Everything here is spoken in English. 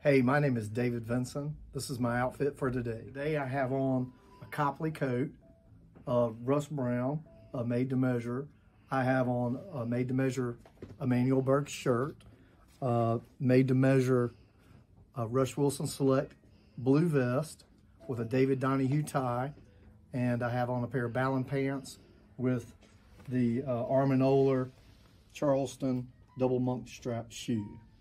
Hey, my name is David Vinson. This is my outfit for today. Today I have on a Coppley coat, rust brown, made to measure. I have on a made to measure Emmanuel Burke shirt, made to measure Rush Wilson Select blue vest with a David Donahue tie, and I have on a pair of Ballon pants with the Arm & Oler Charleston double monk strap shoe.